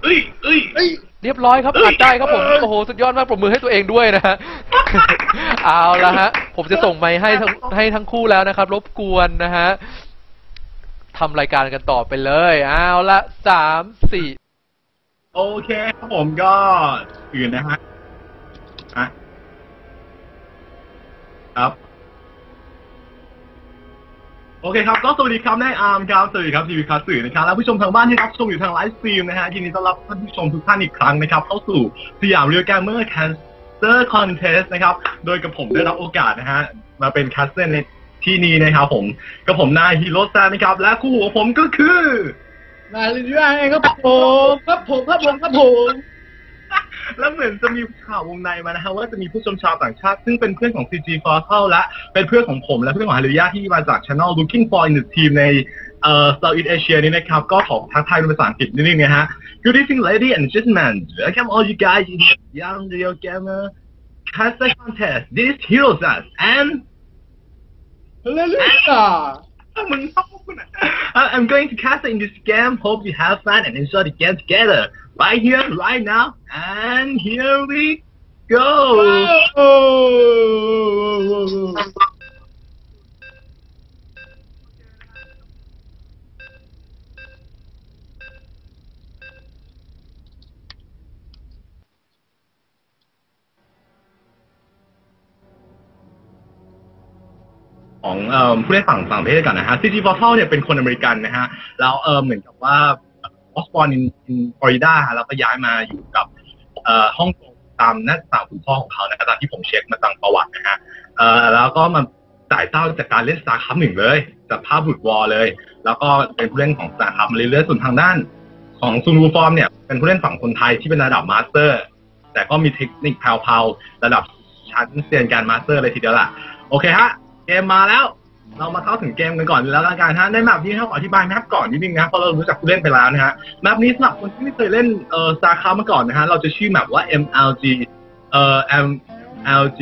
เรียบร้อยครับอัดได้ครับผมโอ้โหสุดยอดมากปรบมือให้ตัวเองด้วยนะฮะเอาละฮะผมจะส่งไมค์ให้ทั้งคู่แล้วนะครับรบกวนนะฮะทำรายการกันต่อไปเลยเอาละ3-4 โอเคครับผมก็อื่นนะฮะครับโอเคครับก็สวัสดีครับนายอาร์มครับสวัสดีครับทีวีคาสื่อนะครับและผู้ชมทางบ้านที่รับชมอยู่ทางไลฟ์สตรีมนะฮะยินดีต้อนรับท่านผู้ชมทุกท่านอีกครั้งนะครับเข้าสู่สยามเรียลแกมเมอร์แคสเตอร์คอนเทสต์นะครับโดยกับผมได้รับโอกาสนะฮะมาเป็นแคสเตอร์ในที่นี้นะครับผมกับผมนายฮีโร่แซนนะครับและคู่ของผมก็คือนายลิเดียเองครับผมแล้วเหมือนจะมีข่าววงในมานะฮะว่าจะมีผู้ชมชาวต่างชาติซึ่งเป็นเพื่อนของ CG Portal และเป็นเพื่อนของผมและเพื่อนของฮารุยะที่มาจาก Channel Looking for in the Team ในSoutheast Asia นี้นะครับก็ขอทักทายเป็นภาษาอังกฤษนิดนึงนะฮะ Good evening ladies and gentlemen welcome all you guys in the Young Real Gamer Caster Contest this is Heroes and I'm going to cast in this game. Hope you have fun and enjoy the game together. Right here, right now, and here we go. ของผู้เล่นฝั่งประเทศกันนะฮะ CG Portal เนี่ยเป็นคนอเมริกันนะฮะแล้วเหมือนกับว่าออสบอร์นในฟลอริดาแล้วก็ย้ายมาอยู่กับฮ่องกงตามหน้าตาคุณพ่อของเขานะครับตามที่ผมเช็คมาตามประวัตินะฮะแล้วก็มาจ่ายเต้าจากการเล่น StarCraft 1เลยจากภาพบุดวอลเลยแล้วก็เป็นผู้เล่นของ StarCraft มาเรื่อยๆส่วนทางด้านของซูนูฟอร์มเนี่ยเป็นผู้เล่นฝั่งคนไทยที่เป็นระดับมาสเตอร์แต่ก็มีเทคนิคแผ่วๆระดับชั้นเซียนการมาสเตอร์เลยทีเดียวล่ะโอเคฮะเกมมาแล้วเรามาเข้าถึงเกมกันก่อนแล้วกันฮะในแมปนี้เขาอธิบายแมปก่อนนิดนึงนะเพราะเรารู้จักผู้เล่นไปแล้วนะฮะแมปนี้สำหรับคนที่ไม่เคยเล่นStarCraft มาก่อนนะฮะเราจะชื่อแมปว่า MLG MLG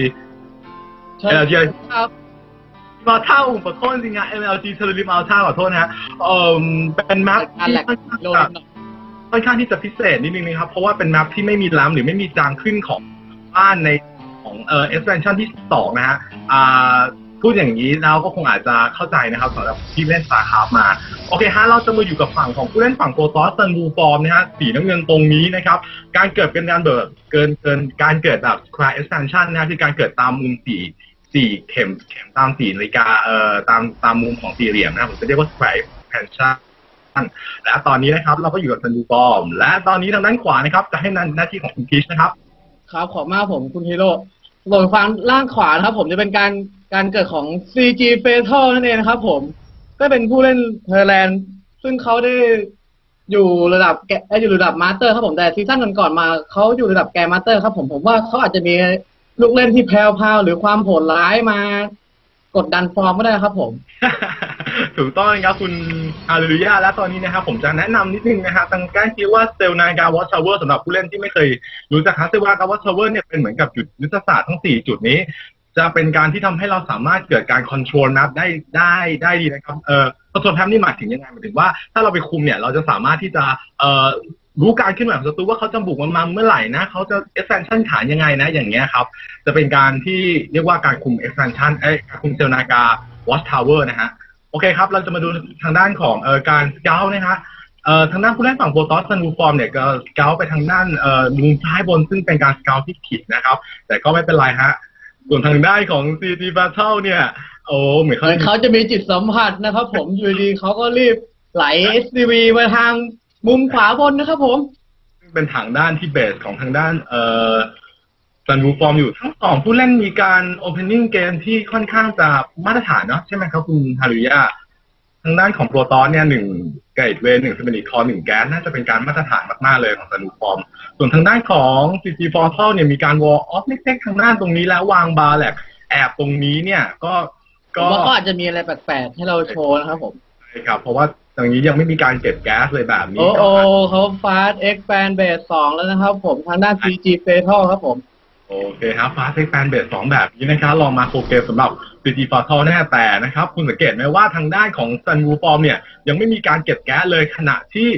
มาเท่าขอโทษจริงๆฮะ MLG เทอร์ริมอัลท่าขอโทษนะฮะเป็นแมปที่ค่อนข้างที่จะพิเศษนิดนึงนะครับเพราะว่าเป็นแมปที่ไม่มีล้ำหรือไม่มีจางขึ้นของบ้านในของexpansion ที่2นะฮะพูดอย่างนี้เราก็คงอาจจะเข้าใจนะครับสำหรับที่เล่น StarCraft มาโอเคฮะเราจะมาอยู่กับฝั่งของผู้เล่นฝั่งโปรตอสซันบูฟอร์มนะฮะสีน้ำเงินตรงนี้นะครับการเกิดเป็นการเกินการเกิดแบบ Square Expansion นะคือการเกิดตามมุมสี่เข็มตาม4นาฬิกาตามมุมของสี่เหลี่ยมนะผมจะเรียกว่า Square Expansion และตอนนี้นะครับเราก็อยู่กับซันบูฟอร์มและตอนนี้ทางด้านขวานะครับจะให้หน้าที่ของคุณพีชนะครับครับขอบมากผมคุณฮีโร่ส่วนฝั่งล่างขวานะครับผมจะเป็นการเกิดของ CG Fatal นั่นเองนะครับผมก็เป็นผู้เล่นเทอร์แลนด์ซึ่งเขาได้อยู่ระดับมาสเตอร์ครับผมแต่ซีซั่นก่อนมาเขาอยู่ระดับแกรนด์มาสเตอร์ครับผมว่าเขาอาจจะมีลูกเล่นที่แพรวๆหรือความโหดร้ายมากดดันฟอร์มก็ได้ครับผมถูกต้องครับคุณอารุยะและตอนนี้นะครับผมจะแนะนำนิดนึงนะฮะทางการคิดว่าเซลนากาวอชทาวเวอร์สำหรับผู้เล่นที่ไม่เคยรู้จักเซลนากาวอชทาวเวอร์เนี่ยเป็นเหมือนกับจุดยุทธศาสตร์ทั้ง4จุดนี้จะเป็นการที่ทำให้เราสามารถเกิดการคอนโทรลแมปได้ดีนะครับคอนโทรลแมปนี่หมายถึงยังไงหมายถึงว่าถ้าเราไปคุมเนี่ยเราจะสามารถที่จะรู้การขึ้นมาของศัตรูว่าเขาจะบุกมาเมื่อไหร่นะเขาจะ expansion ฐานยังไงนะอย่างเงี้ยครับจะเป็นการที่เรียกว่าการคุม expansion การคุมเซลนากา watch tower นะฮะโอเคครับเราจะมาดูทางด้านของการสเกลนะฮะทางด้านผู้เล่นฝั่งโปรตอสซันบูฟอร์มเนี่ยก็สเกลไปทางด้านมุมซ้ายบนซึ่งเป็นการสเกลที่ผิดนะครับแต่ก็ไม่เป็นไรฮะส่วนทางด้านของ CG Battle เนี่ยโอ้เหมือนเขาจะมีจิตสัมผัสนะครับผมอยู่ดีเขาก็รีบไหล SCV มาทางมุมขวาบนนะครับผมเป็นทางด้านที่เบสของทางด้านซันบูฟอร์มอยู่ทั้งสองผู้เล่นมีการ opening เกมที่ค่อนข้างจะมาตรฐานเนาะใช่ไหมครับคุณฮารุยะทางด้านของโปรตอสเนี่ย1เกตเวย์1สเปนิคอร์1แก๊สน่าจะเป็นการมาตรฐานมากๆเลยของซันบูฟอร์มส่วนทางด้านของ CG Portal เนี่ยมีการวอลออฟเล็กๆทางด้านตรงนี้แล้ววางบาร์แหลกแอบตรงนี้เนี่ยก็อาจจะมีอะไรแปลกๆให้เราโชว์นะครับผมใช่ครับเพราะว่าตรงนี้ยังไม่มีการเก็บแก๊สเลยแบบนี้โอ้เขาฟาสต์เอ็กแปนเบส2แล้วนะครับผมทางด้าน CG Fatal ครับผมโอเคครับฟาสต์เอ็กแปนเบส2แบบนี้นะครับลองมาโคเกมสำหรับ CG Portal แน่แต่นะครับคุณสังเกตไหมว่าทางด้านของ Sun Wukong เนี่ยยังไม่มีการเก็บแก๊สเลยขณะที่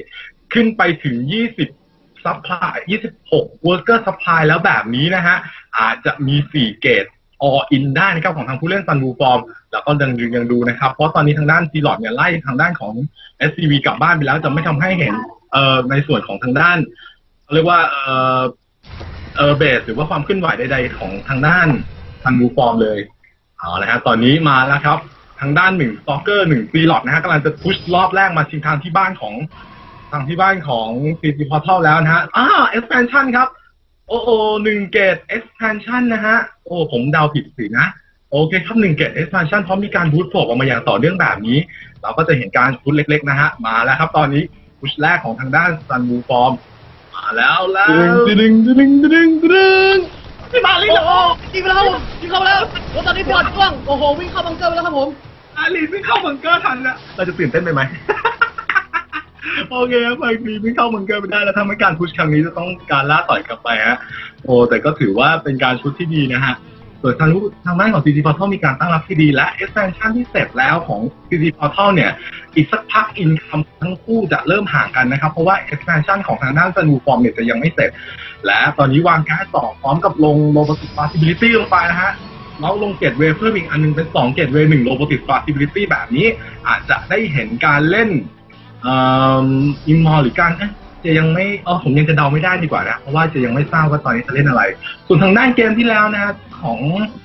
ขึ้นไปถึง20ซัพพลาย26 worker supply แล้วแบบนี้นะฮะอาจจะมี4เกรด all in ได้นะครับของทางผู้เล่นซันวูฟอร์มแล้วก็ยังดูนะครับเพราะตอนนี้ทางด้านซีลอดเนี่ยไล่ทางด้านของ SCV กลับบ้านไปแล้วจะไม่ทำให้เห็นในส่วนของทางด้านเรียกว่าเบสหรือว่าความเคลื่อนไหวใดๆของทางด้านซันวูฟอร์มเลยเอาละฮะตอนนี้มาแล้วครับทางด้าน1 Stalker 1 ซีลอดนะฮะกำลังจะพุชรอบแรกมาชิงทางที่บ้านของCG Portal แล้วนะฮะexpansion ครับโอ้1เกต expansion นะฮะโอ้ผมเดาผิดสินะโอเคครับ1เกต expansion เพราะมีการบูทโผล่ออกมาอย่างต่อเนื่องแบบนี้เราก็จะเห็นการพุชเล็กๆนะฮะมาแล้วครับตอนนี้พุชแรกของทางด้าน Sun Wu Form มาแล้วดึงพี่มาลิโอ้ยิงไปแล้วยิงเข้าแล้วโอ้ตอนนี้ปอดกว้างโอ้โหวิ่งเข้าบังเกอร์ไปแล้วครับผมอาลีวิ่งเข้าบังเกอร์ทันแล้วเราจะตื่นเต้นไปไหม โอเคครับบางทีวิ่งเข้าบังเกอร์ไปได้แล้วถ้าไม่การพุชครั้งนี้จะต้องการล่าต่อยกลับไปฮะโอ้แต่ก็ถือว่าเป็นการชุดที่ดีนะฮะส่วนทางด้านของ CG Portal มีการตั้งรับที่ดีและ expansion ที่เสร็จแล้วของ CG Portal เนี่ยอีกสักพัก income ทั้งคู่จะเริ่มห่างกันนะครับเพราะว่า expansion ของทางด้าน Sun Wu Form เนี่ยจะยังไม่เสร็จและตอนนี้วางแก๊ส2พร้อมกับลง Robotic Possibility ลงไปนะฮะแล้วลงเกตเวเพิ่มอีกอันนึงเป็น2เกตเว1 Robotic Possibility แบบนี้อาจจะได้เห็นการเล่นอิมมอลหรือการจะยังไม่ผมยังจะเดาไม่ได้ดีกว่านะเพราะว่าจะยังไม่ทราบว่าตอนนี้จะเล่นอะไรส่วนทางด้านเกมที่แล้วนะของ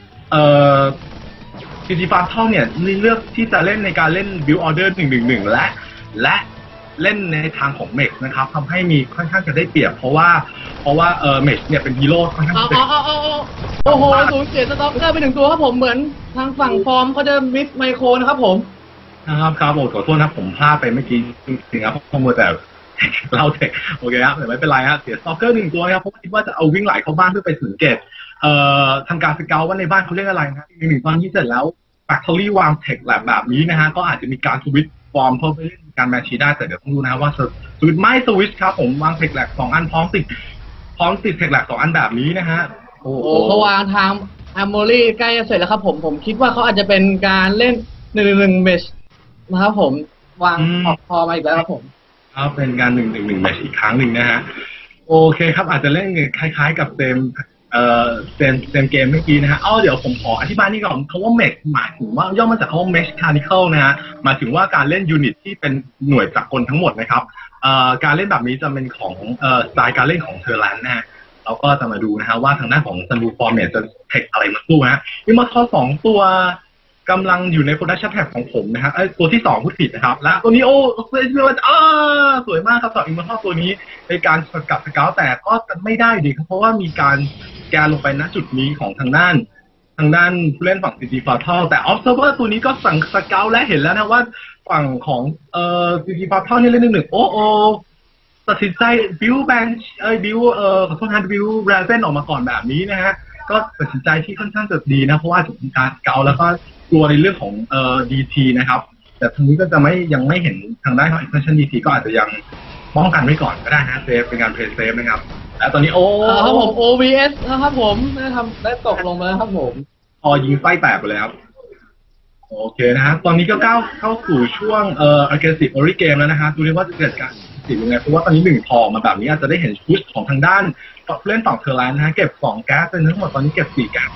CG Portal เนี่ยเลือกที่จะเล่นในการเล่น Build Order 111และเล่นในทางของเมกนะครับทำให้มีค่อนข้างจะได้เปรียบเพราะว่าเมกเนี่ยเป็นฮีโร่ค่อนข้างจะโอ้โห07สต็อกเกอร์ไป1ตัวครับผมเหมือนทางฝั่งฟอร์มเขาจะมิสไมโครนะครับผมครับขอโทษนะผมพลาดไปเมื่อกี้จริงๆครับเพราะมัวแต่เล่าเทคโอเคครับแต่ไม่เป็นไรฮะเสียสตอกเกอร์1ตัวครับเพราะคิดว่าจะเอาวิ่งไหลเข้าบ้านเพื่อไปถึงเกตทำการสเกลว่าในบ้านเขาเรียกอะไรนะหนึ่งตอนที่เสร็จแล้วแฟคทอรี่วางเทคแบบนี้นะฮะก็อาจจะมีการสวิตช์ฟอร์มเพื่อไปเล่นการแมชชีได้แต่เดี๋ยวต้องดูนะว่าสวิตช์ไม่สวิตช์ครับผมวางเทคแหลก2อันพร้อมติดเทคแหลก2อันแบบนี้นะฮะโอ้เขาวางทางอัมโมรี่ใกล้จะเสร็จแล้วครับผมคิดว่าเขาอาจจะเป็นการเล่น1-1 เมชนะครับผมวางออกพอมาอีกแล้วครับผมเป็นการ1-1 แมชอีกครั้งหนึ่งนะฮะโอเคครับอาจจะเล่นคล้ายๆกับเซมเกมเมื่อกี้นะฮะเดี๋ยวผมขออธิบายนี่ก่อนคำว่าเมชหมายถึงว่าย่อมาจากคำว่า mechanical นะฮะหมายถึงว่าการเล่นยูนิตที่เป็นหน่วยจักรกลทั้งหมดนะครับการเล่นแบบนี้จะเป็นของสไตล์การเล่นของเทอร์แลนด์นะฮะเราก็จะมาดูนะฮะว่าทางด้านของซันวูฟอร์มเนี่ยจะเทคอะไรมาสู้ฮะอิมมอร์ทัล2ตัวกำลังอยู่ในโปรดักชั่นแท็บของผมนะฮะตัวที่2พูดผิดนะครับและตัวนี้สวยมากครับต่ออิมมอร์ทัลตัวนี้ในการสกัดสเกลแต่ก็ไม่ได้ดีครับเพราะว่ามีการแกนลงไปณจุดนี้ของทางด้านผู้เล่นฝั่ง CG Portal แต่ Observer ตัวนี้ก็สั่งสเกลและเห็นแล้วนะว่าฝั่งของCG Portal เนี่ยเล่น1ตัดสินใจบิวแบงค์บิวขอโทษนะบิวแรเซนออกมาก่อนแบบนี้นะฮะก็ตัดสินใจที่ค่อนข้างจะดีนะเพราะว่าจะมีการเกาแล้วก็กลัวในเรื่องของDT นะครับแต่ทางนี้ก็จะยังไม่เห็นทางด้านของ expansion DT ก็อาจจะยังป้องกันไว้ก่อนก็ได้นะเซฟเป็นการเพลย์เซฟนะครับแล้วตอนนี้ครับผม OVS นะครับผมได้ตกลงมาครับผมยิงไส้แตกไปแล้วโอเคนะฮะตอนนี้ก็เข้าสู่ช่วงaggressive early game แล้วนะฮะดูดิว่าจะเกิดการสิยังไงเพราะว่าตอนนี้1ทองมาแบบนี้อาจจะได้เห็นชุดของทางด้านผู้เล่นฝั่งเทอร์แลนด์นะฮะเก็บ2แก๊สเป็นทั้งหมดตอนนี้เก็บ4แก๊ส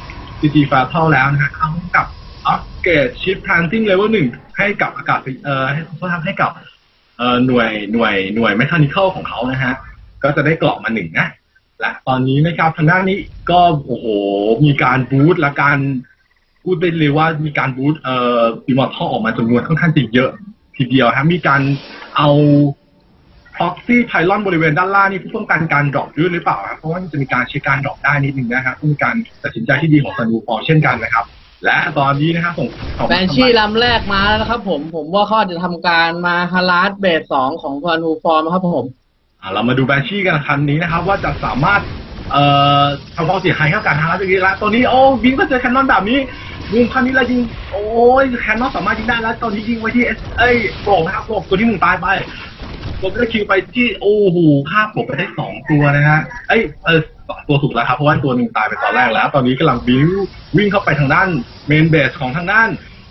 CG Portal แล้วนะฮะเข้ากับอัปเกรดชิป planting level 1ให้กับอากาศให้กับหน่วย mechanical ของเขานะฮะก็จะได้เกราะมา1นะและตอนนี้นะครับทางด้านนี้ก็โอ้โหมีการบูทและการพูดได้เลยว่ามีการบูทImmortal ออกมาจำนวนค่อนข้างจะเยอะทีเดียวฮะมีการเอาProxy Pylon บริเวณด้านล่างนี่เพื่อป้องกันการดรอปด้วยหรือเปล่าครับเพราะว่าจะมีการเช็คการดรอปได้นิดนึงนะครับต้องมีการตัดสินใจที่ดีของซันวูฟอร์เช่นกันนะครับและตอนนี้นะครับส่งแบนชี่ลำแรกมาแล้วนะครับผมว่าเขาจะทำการมาฮาร์ดเบส2ของซันวูฟอร์ครับผมเรามาดูแบนชี่กันคันนี้นะครับว่าจะสามารถทำความเสียหายกับการฮาร์ดได้แล้วตอนนี้บิงก็เจอแคนนอนแบบนี้มุมคันนี้เรายิงแคนนอนสามารถยิงได้แล้วตอนนี้ยิงไว้ที่โปร่งนะครับโปร่งตัวที่1ตายไปผมได้คิวไปที่โอ้โหฆ่าผมไปได้2ตัวนะฮะ2ตัวถูกแล้วครับเพราะว่าตัวหนึ่งตายไปตอนแรกแล้วตอนนี้กำลังวิ่งเข้าไปทางด้านเมนเบสของทางด้าน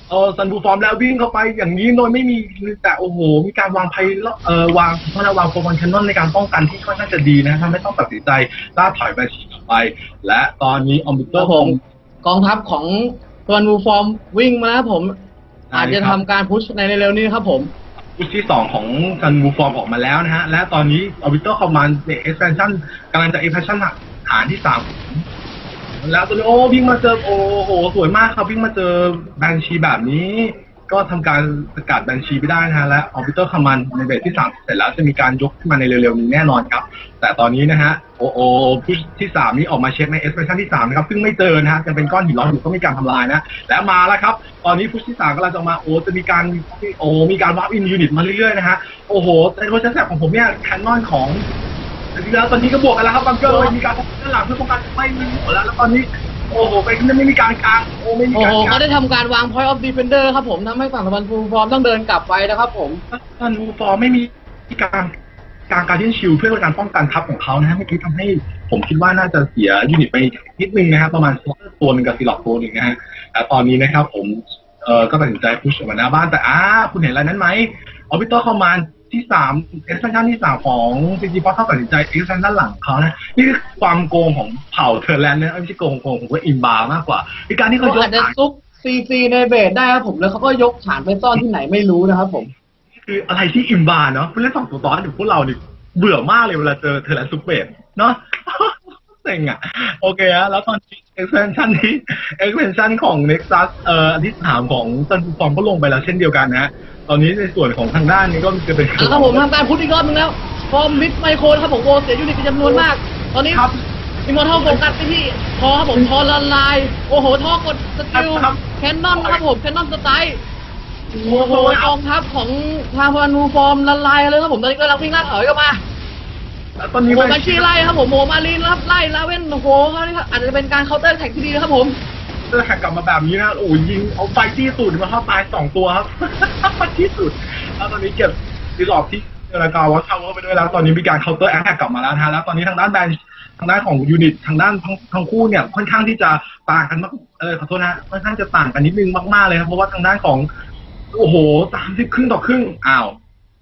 ซันบูฟอร์มแล้ววิ่งเข้าไปอย่างนี้โดยไม่มีแต่โอ้โหมีการวางวางโฟร์มอนแคนนอนในการป้องกันที่ค่อนข้างจะดีนะทำให้ต้องตัดสินใจล่าถอยไปฉีกออกไปและตอนนี้ออมบิเตอร์ผมกองทัพของซันบูฟอร์มวิ่งมาแล้วผมอาจจะทำการพุชในเร็วๆนี้ครับผมพุชที่2ของซันบูฟอร์มออกมาแล้วนะฮะและตอนนี้ออร์บิเตอร์คอมมานด์เอ็กซ์แพนชั่นกำลังจะเอ็กซ์แพนชั่นฐานที่3แล้วตัวนี้วิ่งมาเจอโอ้โหสวยมากครับวิ่งมาเจอแบนชีแบบนี้ก็ทำการสกัดแบนชีไปได้นะฮะและออร์บิเตอร์คอมมานด์ในเบสที่3เสร็จแล้วจะมีการยกขึ้นมาในเร็วๆนี้แน่นอนครับแต่ตอนนี้นะฮะพุชที่3นี้ออกมาเช็คในเอ็กซ์แพนชั่นที่3นะครับซึ่งไม่เจอนะฮะยังเป็นก้อนหินร้อนอยู่ก็มีการทำลายนะและมาแล้วครับตอนนี้พุชที่3กำลังจะมาจะมีการวาร์ปอินยูนิตมาเรื่อยๆนะฮะโอ้โหในเวอร์ชันแรกของผมเนี่ยแคนนอนของแล้วตอนนี้ก็บวกกันแล้วครับบังเกอร์มีการด้านหลังเพื่อป้องกันไม่มีหมดแล้วตอนนี้โอ้โหไปขึ้นไม่มีการกลางไม่มีการเขาได้ทำการวาง point of defender ครับผมทำให้ฝั่งซันบูฟอร์มต้องเดินกลับไปนะครับผมซันบูฟอร์มไม่มีการเล่นชิลเพื่อเป็นการป้องกันทัพของเขานะฮะเมื่อกี้ทำให้ผมคิดว่าน่าจะเสียยูนิตไปนิดนึงนะครับประมาณตัวนึงกับซีล็อกตัวนึงนะฮะแต่ตอนนี้นะครับผมก็ตัดสินใจพุชออกมาหน้าบ้านแต่คุณเห็นอะไรนั้นไหมออร์บิเตอร์คอมมานด์ที่3เอ็กซ์แพนชั่นที่3ของซีจีพอเขาตัดสินใจเอ็กซ์แพนชั่นด้านหลังเขานะนี่คือความโกงของเผ่าเทอร์แลนด์นะไม่ใช่โกงผมว่าอินบาร์มากกว่าในการที่เขาอาจจะซุกซีในเบสได้ครับผมแล้วเขาก็ยกฐานไปซ่อนที่ไหนไม่รู้นะครับผมคืออะไรที่อินบาร์เนาะผู้เล่น2 ตัวต่อถึงพวกเรานี่เบื่อมากเลยเวลาเจอเทอร์แลนด์ซุปเบสเนาะเซ็งอ่ะโอเคฮะแล้วตอนนี้เอ็กซ์แพนชั่นของ Nexus อันที่3ของซันบูฟอร์มก็ลงไปแล้วเช่นเดียวกันนะตอนนี้ในส่วนของทางด้านนี้ก็จะเป็นครับผมทำการพุทอีกรอบนึงแล้วฟอร์มมิดไมโครครับผมเสียยูนิตเป็นจำนวนมากตอนนี้อิมมอร์ทัลโฟกัสไปที่ทอครับผมทอละลายโอ้โหทอกดสกิลแคนนอนครับผมแคนนอนสไตล์โอ้โหกองทัพของทางซันบูฟอร์มละลายเลยครับผมตอนนี้ก็กำลังวิ่งลากถอยกันมาตอนนี้มาชีไล่ครับผมโมมาลีนครับไล่ลาเว่นโอ้โหเขานี่อาจจะเป็นการเคาน์เตอร์แท็กที่ดีนะครับผมแข่งกลับมาแบบนี้นะโอ้ยิงเอาไฟที่สุดมาเข้าตาย2 ตัวครับที่สุดแล้วตอนนี้เก็บซีล็อกที่แล้วก็วอชเชอร์ไปด้วยแล้วตอนนี้มีการเคาน์เตอร์แอคแท็กกลับมาแล้วนะแล้วตอนนี้ทางด้านแบนทางด้านของยูนิตทางด้านทั้งคู่เนี่ยค่อนข้างที่จะต่างกันมากขอโทษนะค่อนข้างจะต่างกันนิดนึงมากๆเลยครับเพราะว่าทางด้านของโอ้โห30 ครึ่งต่อครึ่งอ้าว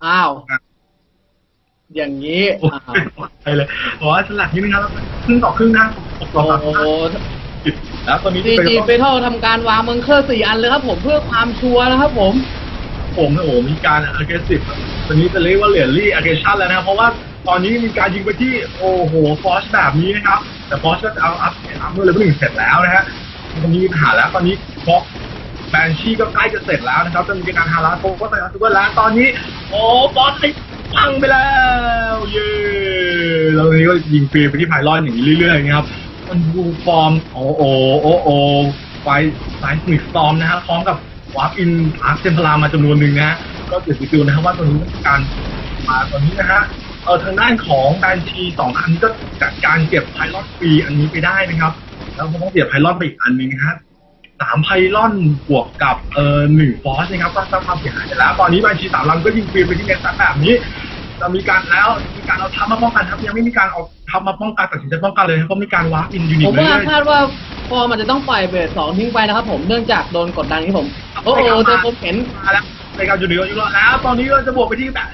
อย่างนี้ไปเลยเพราะว่าสลักนิดนึงครับครึ่งต่อครึ่งนะโอ้โหแล้วตอนนี้ซีจีเฟเทิลทำการวางบังเคอร์4 อันเลยครับผมเพื่อความชัวร์นะครับผมมีการ aggressive ตอนนี้จะเรียกว่าเหลียรี่ aggression แล้วนะเพราะว่าตอนนี้มีการยิงไปที่โอ้โหฟอร์ชแบบนี้นะครับแต่ฟอร์ชก็จะเอาอัพเมื่อเลเวล 1เสร็จแล้วนะฮะตอนนี้มีปัญหาแล้วตอนนี้ฟ็อกแบนชี่ก็ใกล้จะเสร็จแล้วนะครับจะมีการฮาราโตก็ใส่ซูเปอร์แล้วตอนนี้ฟอร์ชพังไปแล้วเย้แล้วตอนนี้ก็ยิงฟรีไปที่ไพลอนอย่างนี้เรื่อยๆนะครับมันดูฟอร์มไฟสมิกสตอร์มนะฮะพร้อมกับวาร์ปอินอาร์คเซนพลามาจำนวนหนึ่งนะฮะก็เกิดสิวนะครับว่าตอนนี้การมาตอนนี้นะฮะทางด้านของแบนชี2 อันก็จัดการเก็บไพลอนฟรีอันนี้ไปได้นะครับแล้วก็ต้องเสียไพลอนไปอีกอันนึงนะฮะ3 ไพลอนบวกกับ1 ฟอร์สนะครับก็สร้างความเสียหายแล้วตอนนี้แบนชี3 ลำก็ยิงฟรีไปที่เน็ตแบบนี้จะมีการเอาทัพมาป้องกันครับยังไม่มีการเอาทัพมาป้องกันตัดสินใจป้องกันเลยเพราะมีการวาร์ปอินยูนิตผมว่าคาดว่าพอมันจะต้องปล่อยเบส2ทิ้งไปนะครับผมเนื่องจากโดนกดดันที่ผมแต่ผมเห็นมาแล้วในการอยู่แล้วตอนนี้ก็จะบวกไปที่แบบ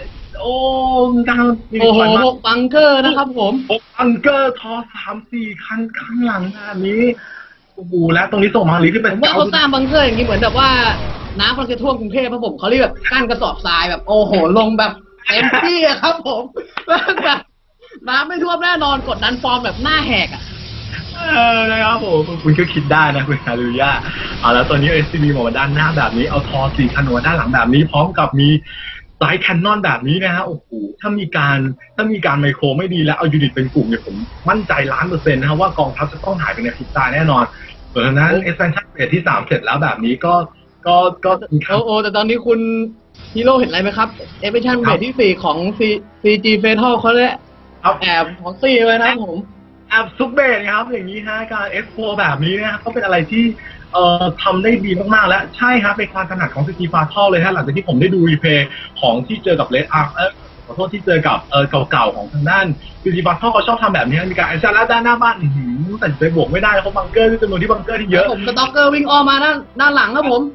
6 บังเกอร์นะครับผม 6 บังเกอร์ทอ3-4 คันข้างหลังแบบนี้โอ้โหแล้วตรงนี้ส่งมาลีขึ้นไปผมว่าเขาสร้างบังเกอร์อย่างนี้เหมือนแบบว่าน้ำมันจะท่วมกรุงเทพครับผมเขาเรียกแบบกั้นกระสอบทรายแบบโอ้โหลงแบบเต็มที่ครับผมแบบน้ำไม่ท่วมแน่นอนกดดันฟอร์มแบบหน้าแหกนะครับผมคุณก็คิดได้นะคุณฮารุยะแล้วตอนนี้ SCB มาด้านหน้าแบบนี้เอาทอ4 คันมาด้านหลังแบบนี้พร้อมกับมีไซส์แคนนอนแบบนี้นะฮะโอ้โหถ้ามีการไมโครไม่ดีแล้วเอายูนิตเป็นกลุ่มเนี่ยผมมั่นใจ1,000,000%นะครับว่ากองทัพจะต้องหายไปในพริบตาแน่นอนส่วนนั้นเอ็กซ์แพนชั่นเฟสที่3เสร็จแล้วแบบนี้ก็แต่ตอนนี้คุณฮีโร่เห็นอะไรไหมครับเอ็กซ์แพนชั่นเฟสที่4ของ CG Fatal เขาเนี่ยแอบของซี่ไว้นะผมแอบซุปเบสครับอย่างนี้ฮะการเอ็กโปแบบนี้นะก็เป็นอะไรที่ทำได้ดีมากๆแล้วใช่ครับเป็นความถนัดของ CG Fatal เลยฮะหลังจากที่ผมได้ดูรีเพย์ของที่เจอกับเลดอาร์ขอโทษที่เจอกับเก่าๆของทางด้าน CG Fatal เขาชอบทำแบบนี้มีการแอคชั่นแล้วด้านหน้าบ้านแต่ไปบวกไม่ได้เพราะบังเกอร์จำนวนที่บังเกอร์ที่เยอะผมสต็อกเกอร์วิ่งออกมาด้านหลังครับผม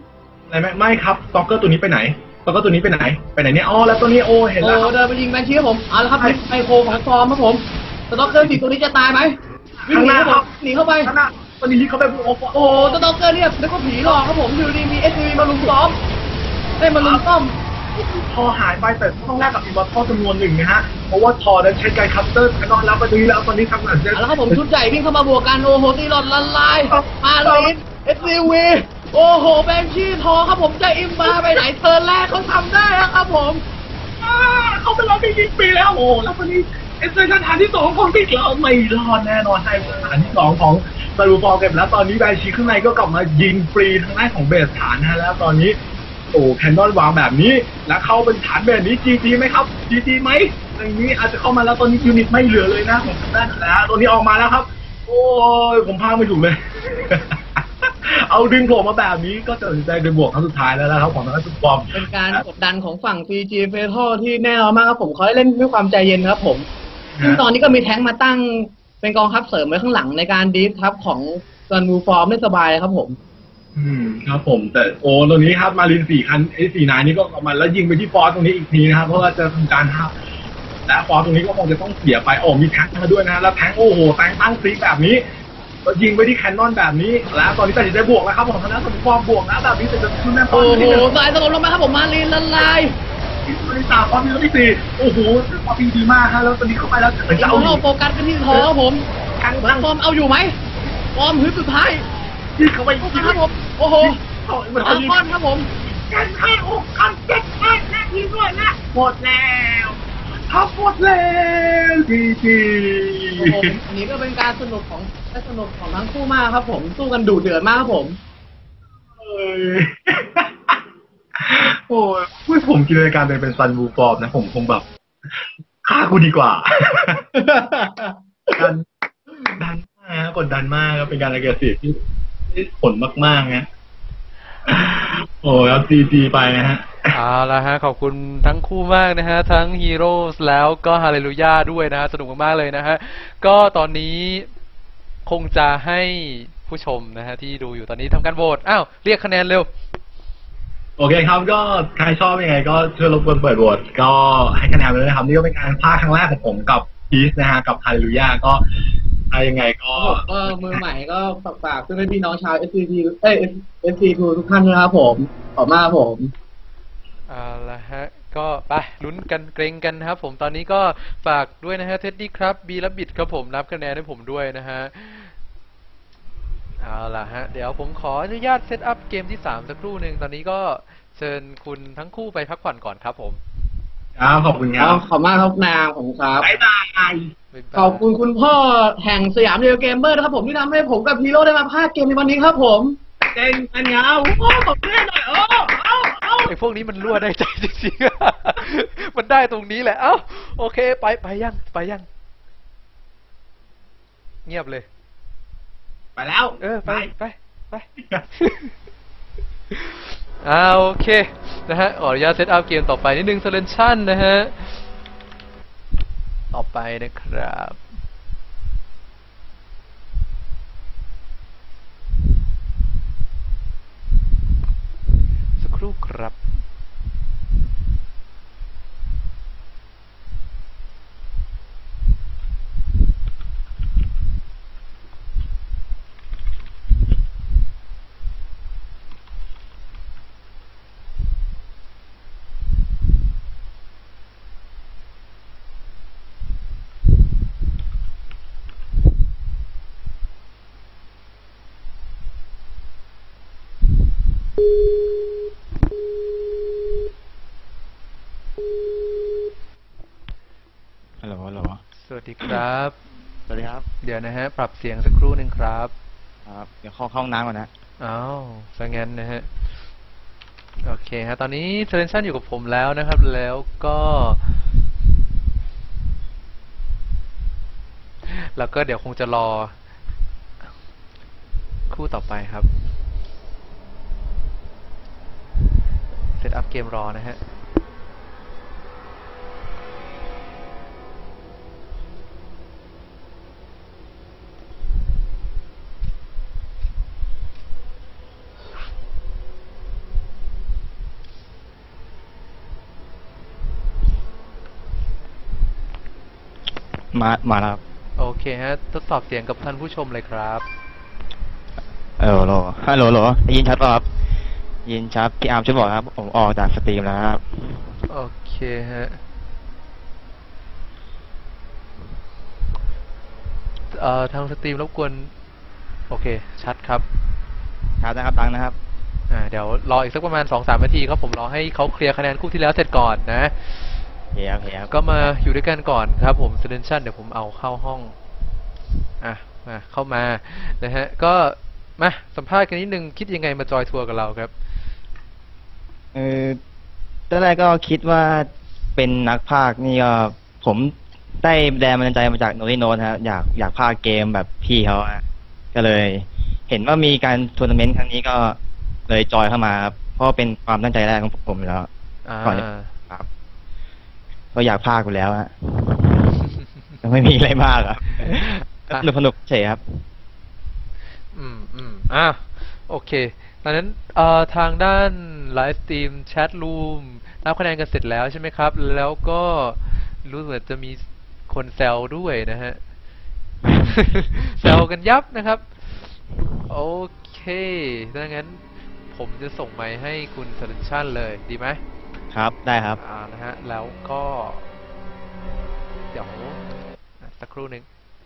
อะไรไหมไม่ครับสตอกเกอร์ตัวนี้ไปไหนสตอกเกอร์ตัวนี้ไปไหนเนี่ยอ๋อแล้วตัวนี้โอ้เห็นโอ้แล้วครับเดินไปยิงแบนชีครับผมเอาละครับไมโครของฟอร์มครับผมสต็อกเกอร์4ตัวนี้จะตายไหมวิ่งหนีครับผมหนีเข้าไปข้างหน้าตัวนี้เขาไปโอ้โหโอ้สต็อกเกอร์เนี่ยนึกว่าผีหลอกครับผมอยู่ดีมี SCV มาลุมซ้อมได้มาลุมซ่อมทอหายไปแต่ต้องแลกกับอิมมอร์ทัลจำนวนหนึ่งนะฮะเพราะว่าทอนั้นใช้การคัตเตอร์แคนนอนแล้วไปตรงนี้แล้วตอนนี้ทำงานเสร็จเอาละครับผมชุดใหญ่วิ่งเข้ามาบวกกันโอ้โหตีหลอดละลายมาลิน SCV โอ้โหแบงชี่ทอครับผมจะอิมมาไปไหนเทิร์นแรกเขาทำได้แล้วครับผมเขาไปรอที่ยิงปีแล้วโอ้แล้วตอนนี้เอสเซนฐานที่สองของที่เราไม่รอดแน่นอนให้ฐานที่สองของซารูฟอร์เก็บแล้วตอนนี้ไดชีข้างในก็กลับมายิงฟรีทางด้านของเบสฐานนะแล้วตอนนี้โอ้แคนนอนวางแบบนี้แล้วเข้าเป็นฐานแบบนี้จีไหมครับจีไหมอย่างนี้อาจจะเข้ามาแล้วตอนนี้ยูนิตไม่เหลือเลยนะของทางด้านแล้วตอนนี้ออกมาแล้วครับโอ้ยผมพาไม่ถูกเลย เอาดึงโผล่มาแบบนี้ก็ตัดสินใจดึงบวกครั้งสุดท้ายแล้วนะครับของทางด้านซุปเปอร์บอมเป็นการกดดันของฝั่ง CG Fatal ที่แน่นอนมากครับผมเขาให้เล่นด้วยความใจเย็นครับผมซึ่งตอนนี้ก็มีแท้งมาตั้งเป็นกองทัพเสริมไว้ข้างหลังในการดีฟทัพของซันมูฟอร์มได้สบายเลยครับผมครับผมแต่โอ้ตรงนี้ครับมาริน4 คัน4 นายนี้ก็ออกมาแล้วยิงไปที่ฟอร์ตรงนี้อีกทีนะครับเพราะว่าจะทำการห้ามและฟอร์ตตรงนี้ก็คงจะต้องเสียไปโอ้มีแทงมาด้วยนะแล้วแทงโอ้โหแทงตั้งซีแบบนี้ก็ยิงไปที่แคนนอนแบบนี้แล้วตอนนี้ตัดสินใจบวกแล้วครับผมทางด้านสมุทรฟอร์มบวกแล้วแบบนี้แต่จะขึ้นแม่ฟอโอ้ร์มโหที่หนึ่งสายสลบลงมาครับผมมาลีนละลายตัวที่3ฟอร์มที่4โอ้โหฟอร์มดีมากฮะแล้วตอนนี้เข้าไปแล้วอีกจะคเอานเราโฟกัสกันที่ท้อครับผมกันแล้วฟอร์มเอาอยู่ไหมฟอร์มฮึดสุดท้ายที่เข้าไปครับผมโอ้โหเหมือนอาเขายิงคอนครับผมกัน5 6 คัน7 คันแน่ทีด้วยนะหมดแล้วทับหมดแล้วจีโอ้โหอันนี้ก็เป็นการสนุกของทั้งคู่มากครับผมสู้กันดุเดือดมากครับผมเอ้ยโอ้ยพูดผมจินตนาการเป็นซันบูฟอร์มนะผมคงแบบฆ่ากูดีกว่าดันมากกดดันมากเป็นการระเกียดสิที่ผลมากๆนะโอ้แล้วจีไปนะฮะเอาละฮะขอบคุณทั้งคู่มากนะฮะทั้งฮีโร่แล้วก็ฮาเลลูยาด้วยนะฮะสนุกมากๆเลยนะฮะก็ตอนนี้คงจะให้ผู้ชมนะฮะที่ดูอยู่ตอนนี้ทำการโหวตอ้าวเรียกคะแนนเร็วโอเคครับก็ใครชอบยังไงก็ช่วยรบกวนเปิดโหวตก็ให้คะแนนไปเลยนะครับนี่ก็เป็นการพากย์ครั้งแรกของผมกับพีซนะฮะกับฮาเลลูยาก็อะไรยังไงก็ก็มือใหม่ก็ฝากเพื่อนพี่น้องชาว SCT SC2 ทุกท่านนะครับผมขอบมากครับผมเอาละฮะก็ไปลุ้นกันเกรงกันนะครับผมตอนนี้ก็ฝากด้วยนะฮะเท็ดดี้ครับบีและบิดครับผมนับคะแนนให้ผมด้วยนะฮะเอาล่ะฮะเดี๋ยวผมขออนุญาตเซตอัพเกมที่3สักครู่หนึ่งตอนนี้ก็เชิญคุณทั้งคู่ไปพักผ่อนก่อนครับผมครับขอบคุณครับขอบมากครับนางผมครับบ๊ายบายบ๊ายบายขอบคุณคุณพ่อแห่งสยามเรียลเกมเมอร์นะครับผมที่ทำให้ผมกับฮีโร่ได้มาพากย์เกมในวันนี้ครับผมเก่งอันยาวโอ้ขอบคุณหน่อยเอาไอ้พวกนี้มันรั่วได้ใจจริงๆ มันได้ตรงนี้แหละเอ้าโอเคไปยังเงียบเลยไปแล้วไปโอเคนะฮะขออนุญาตเซตอัพเกมต่อไปนิดนึง Selection นะฮะต่อไปนะครับสักครู่ครับฮัลโหลสวัสดีครับสวัสดีครับเดี๋ยวนะฮะปรับเสียงสักครู่หนึ่งครับครับ เดี๋ยวเข้าห้องน้ำก่อนนะอ้าวซะงั้นนะฮะ โอเคฮะ ตอนนี้เซเลนชั่นอยู่กับผมแล้วนะครับ แล้วก็เดี๋ยวคงจะรอ คู่ต่อไปครับ เซตอัพเกมรอนะฮะมาแล้วครับโอเคฮะ ทดสอบเสียงกับท่านผู้ชมเลยครับฮัลโหลฮัลโหลฮัลโหลได้ยินชัดป่ะครับได้ยินชัดพี่อาร์มช่วยบอกครับ ผมออกจากสตรีมแล้วครับโอเคฮะ ทางสตรีมรบกวน โอเค ชัดครับชัดนะครับดังนะครับเดี๋ยวรออีกสักประมาณ 2-3 นาทีครับผมรอให้เขาเคลียร์คะแนนคู่ที่แล้วเสร็จก่อนนะเฮียครับเฮียครับก็มาอยู่ด้วยกันก่อนครับผม Sedential เดี๋ยวผมเอาเข้าห้อง มาเข้ามานะฮะ ก็มาสัมภาษณ์กันนิดนึง คิดยังไงมาจอยทัวร์กับเราครับตอนแรกก็คิดว่าเป็นนักพากย์นี่ก็ผมได้แรงบันดาลใจมาจากโนริโนตครับอยากพากย์เกมแบบพี่เขาอะก็เลย เห็นว่ามีการทัวร์นาเมนต์ครั้งนี้ก็เลยจอยเข้ามาครับเพราะเป็นความตั้งใจแรกของผมอยู่แล้ว ก่อนจะครับ ก็อยากพากย์อยู่แล้วฮะ ไม่มีอะไรมากครับสนุกเฉยครับโอเคตอนนั้นทางด้านไลฟ์สตรีมแชทรูมนับคะแนนกันเสร็จแล้วใช่ไหมครับ แล้วก็รู้เหมือนจะมีคนแซวด้วยนะฮะ แซวกันยับนะครับ โอเคดังนั้นผมจะส่งไมค์ให้คุณสรัญชันเลยดีไหมครับได้ครับนะฮะ แล้วก็ เดี๋ยวสักครู่หนึ่ง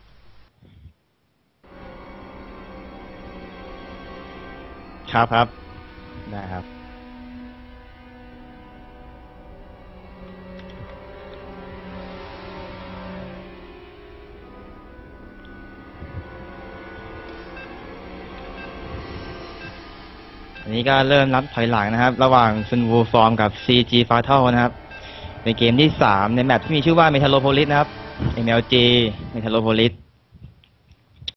ครับได้ครับ อันนี้ก็เริ่มนับถอยหลังนะครับ ระหว่างซุนวูฟอร์มกับ CG Fatal นะครับ ในเกมที่ 3 ในแมปที่มีชื่อว่า Metalopolis นะครับ MLG Metalopolis